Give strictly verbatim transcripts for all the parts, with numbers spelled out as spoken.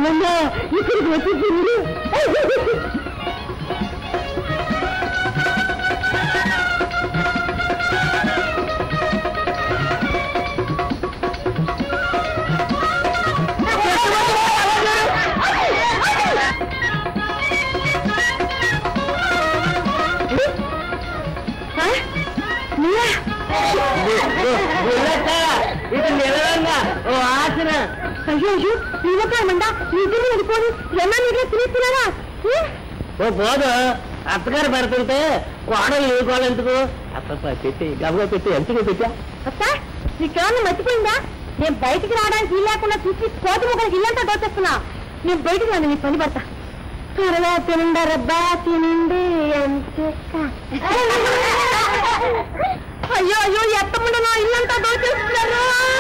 ఏమన్నా ఇక్కడికి వచ్చి ఇది నిలవంగా ఓ ఆసన అయ్యో అయ్యో నీలకాయమండా నిద్ర వెళ్ళిపోయి ఏమన్నా నీళ్ళు తినేస్తున్నారా ఓ పోదు అత్తగారు పెడుతుంటే కోడలు నీకోవాలెందుకు అప్ప పెట్టి గబగా పెట్టి ఎంతగా పెట్టా అత్త నీకేమన్నా మర్చిపోయిందా నేను బయటికి రావడానికి వీలు లేకుండా చూసి కోతి ముక్కలకి ఇల్లంతా దోచేస్తున్నా నేను బయటికి రాను నీ పని పడతా త్వరగా తినండరబ్బా తినండి అయ్యో అయ్యో ఎత్తముండ నా ఇల్లంతా దోచేస్తున్నారు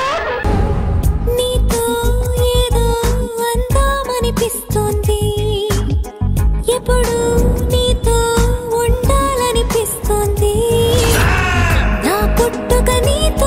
నీతో ఏదో అందామనిపిస్తోంది ఎప్పుడు నీతో ఉండాలనిపిస్తోంది నా పుట్టుక నీతో